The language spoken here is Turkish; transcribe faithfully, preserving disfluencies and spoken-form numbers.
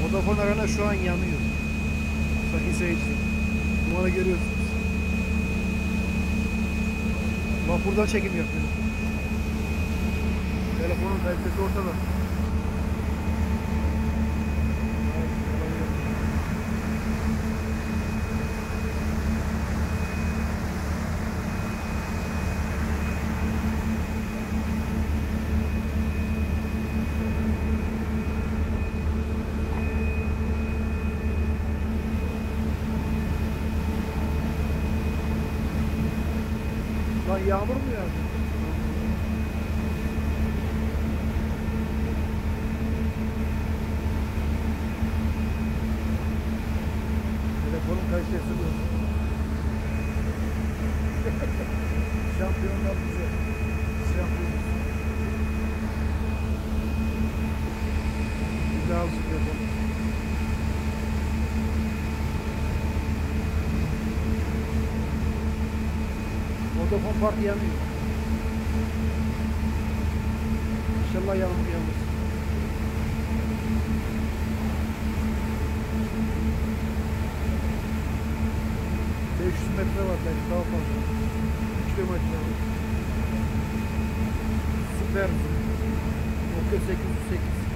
Vodafone Arena şu an yanıyor. Sayın seyirciler. Numara görüyorsunuz. Bak buradan çekim yapıyor. Telefonun kalitesi ortada. Lan yağmur mu yağdı? Telefonun kalitesi bu. Şampiyonlar bize. Şampiyon. Bir daha alışık yapalım. Vodafone Park yanıyor. İnşallah yağmur yağmaz. beş yüz metre var belki daha fazla. üç kilometre var. Süper. Nokia sekiz yüz sekiz.